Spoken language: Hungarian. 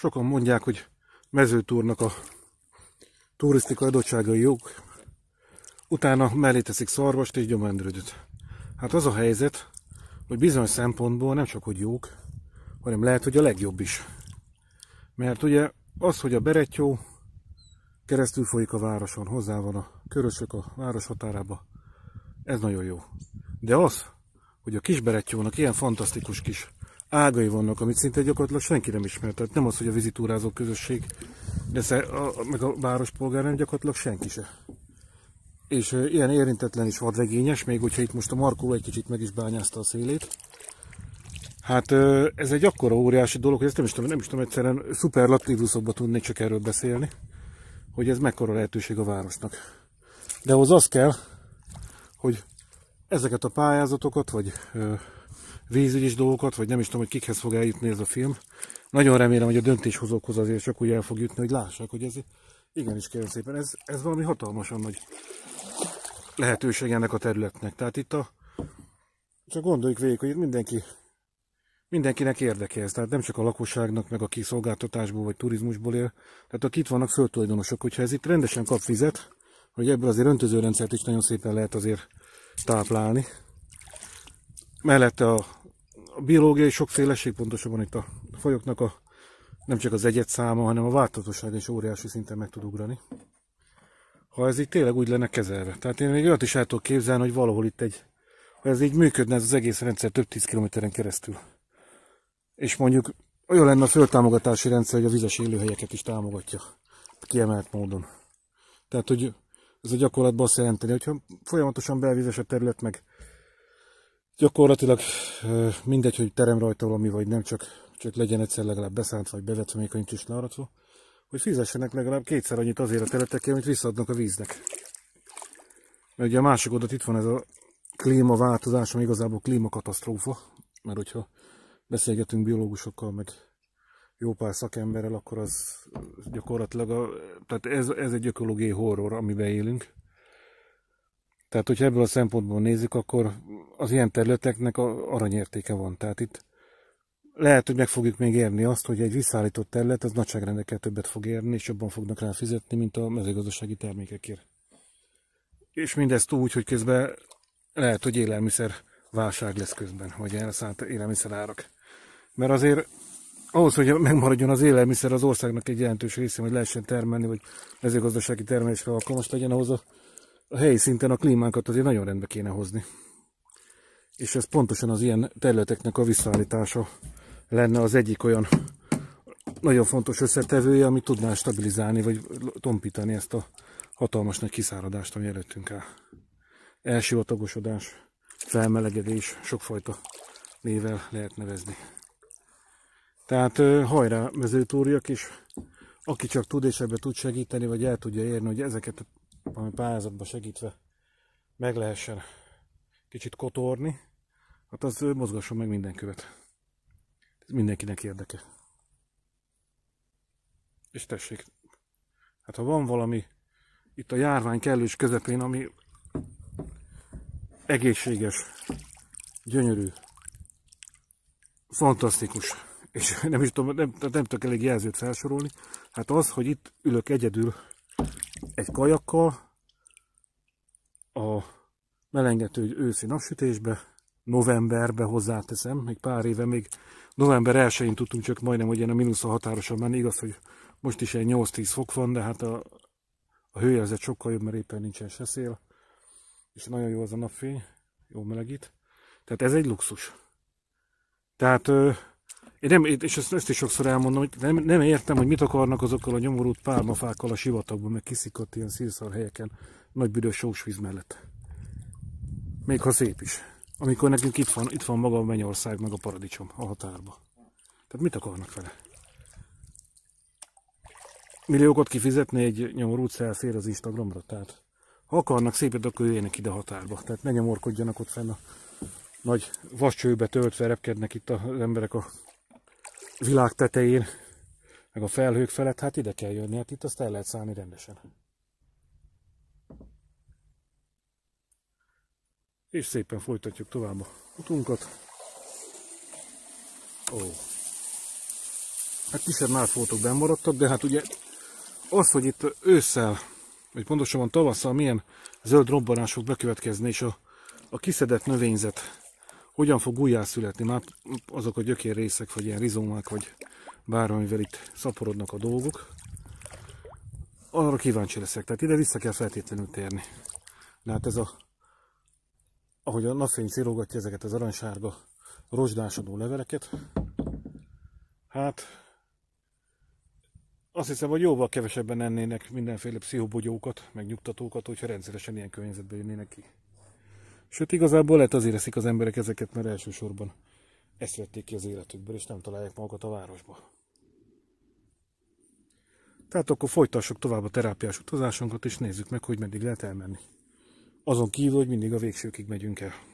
Sokan mondják, hogy mezőtúrnak a turisztikai adottságai jók, utána mellé teszik szarvast és gyomendrödöt. Hát az a helyzet, hogy bizonyos szempontból nem csak hogy jók, hanem lehet, hogy a legjobb is. Mert ugye az, hogy a Berettyó keresztül folyik a városon, hozzá van a Körösök a város határába, ez nagyon jó. De az, hogy a Kisberettyónak ilyen fantasztikus kis ágai vannak, amit szinte gyakorlatilag senki nem ismer. Tehát nem az, hogy a vízitúrázó közösség, de meg a várospolgár nem, gyakorlatilag senki se. És ilyen érintetlen és vadregényes, még hogyha itt most a Markó egy kicsit meg is bányázta a szélét. Hát ez egy akkora óriási dolog, hogy ezt nem is tudom egyszerűen szuperlatívuszokba tudnék csak erről beszélni, hogy ez mekkora lehetőség a városnak. De ahhoz az kell, hogy ezeket a pályázatokat, vagy vízügyis dolgokat, vagy nem is tudom, hogy kikhez fog eljutni ez a film. Nagyon remélem, hogy a döntéshozókhoz azért csak úgy el fog jutni, hogy lássák, hogy ez igenis kérem szépen, ez valami hatalmasan nagy lehetőség ennek a területnek. Tehát itt csak gondoljuk végig, hogy mindenkinek érdeke ez. Tehát nem csak a lakosságnak, meg a kiszolgáltatásból vagy turizmusból él. Tehát akik itt vannak földtulajdonosok, hogyha ez itt rendesen kap vizet, hogy ebből azért öntözőrendszert is nagyon szépen lehet azért táplálni. Mellette a biológiai sokféleség, pontosabban itt a fajoknak nem csak az egyedszáma, hanem a változatossága is óriási szinten meg tud ugrani. Ha ez így tényleg úgy lenne kezelve. Tehát én még olyat is el tudok képzelni, hogy valahol itt ha ez így működne, ez az egész rendszer több 10 kilométeren keresztül. És mondjuk olyan lenne a földtámogatási rendszer, hogy a vizes élőhelyeket is támogatja kiemelt módon. Tehát, hogy ez a gyakorlatban azt jelenteni, hogyha folyamatosan belvizes a terület, meg gyakorlatilag mindegy, hogy terem rajta valami, vagy nem, csak legyen egyszer legalább beszántva, vagy bevetve, még ha nincs is learatva, hogy fizessenek legalább kétszer annyit azért a területekért, amit visszaadnak a víznek. Mert ugye a másik oldalt itt van ez a klímaváltozás, ami igazából klímakatasztrófa, mert hogyha beszélgetünk biológusokkal, meg jó pár szakemberrel, akkor az gyakorlatilag, tehát ez egy ökológiai horror, amiben élünk. Tehát, hogyha ebből a szempontból nézzük, akkor az ilyen területeknek aranyértéke van. Tehát itt lehet, hogy meg fogjuk még érni azt, hogy egy visszaállított terület az nagyságrendekkel többet fog érni, és jobban fognak rá fizetni, mint a mezőgazdasági termékekért. És mindezt úgy, hogy közben lehet, hogy élelmiszer válság lesz közben, vagy elszállt élelmiszerárak. Mert azért ahhoz, hogy megmaradjon az élelmiszer az országnak egy jelentős része, hogy lehessen termelni, vagy mezőgazdasági termelésre alkalmas legyen, ahhoz a helyi szinten a klímánkat azért nagyon rendbe kéne hozni. És ez pontosan az ilyen területeknek a visszaállítása lenne az egyik olyan nagyon fontos összetevője, ami tudná stabilizálni, vagy tompítani ezt a hatalmas nagy kiszáradást, ami előttünk áll. Elsivatagosodás, felmelegedés, sokfajta névvel lehet nevezni. Tehát hajrá mezőtúriak is, aki csak tud és ebbe tud segíteni, vagy el tudja érni, hogy ezeket a pályázatba segítve meg lehessen kicsit kotorni, hát az mozgasson meg minden követ. Ez mindenkinek érdeke. És tessék, hát ha van valami itt a járvány kellős közepén, ami egészséges, gyönyörű, fantasztikus, és nem is tudom, nem tudok elég jelzőt felsorolni, hát az, hogy itt ülök egyedül egy kajakkal a melengető őszi napsütésbe, novemberbe hozzáteszem, még pár éve, még november 1-én tudtunk csak majdnem, hogy ilyen a mínuszra határosan menni, igaz, hogy most is egy 8-10 fok van, de hát a hőérzet sokkal jobb, mert éppen nincsen se szél, és nagyon jó az a napfény, jó melegít, tehát ez egy luxus. Tehát és ezt is sokszor elmondom, hogy nem értem, hogy mit akarnak azokkal a nyomorult pálmafákkal a sivatagban, meg kiszikadt ilyen szírszar helyeken, nagy büdös sós víz mellett. Még ha szép is. Amikor nekünk itt van maga a Mennyország, meg a paradicsom a határba. Tehát mit akarnak vele? Milliókat kifizetni egy nyomorult szelfér az Instagramra? Tehát ha akarnak szépet, akkor jöjjenek ide határba. Tehát ne nyomorkodjanak ott fenn a nagy vascsőbe töltve, repkednek itt az emberek a világ tetején, meg a felhők felett, hát ide kell jönni, hát itt azt el lehet szállni rendesen. És szépen folytatjuk tovább a utunkat. Ó. Hát kisebb nádfoltok benn maradtak, de hát ugye az, hogy itt ősszel, vagy pontosabban tavasszal milyen zöld robbanás fog bekövetkezni, és a kiszedett növényzet hogyan fog újjászületni, már azok a gyökérrészek, vagy ilyen rizómák, vagy bármivel itt szaporodnak a dolgok, arra kíváncsi leszek. Tehát ide vissza kell feltétlenül térni. De hát ez ahogy a napfény cirógatja ezeket az aranysárga, rozsdásodó leveleket, hát azt hiszem, hogy jóval kevesebben ennének mindenféle pszichobogyókat, meg nyugtatókat, hogyha rendszeresen ilyen környezetben jönnének ki. Sőt, igazából lehet azért eszik az emberek ezeket, mert elsősorban ezt vették ki az életükből, és nem találják magukat a városba. Tehát akkor folytassuk tovább a terápiás utazásunkat, és nézzük meg, hogy meddig lehet elmenni. Azon kívül, hogy mindig a végsőkig megyünk el.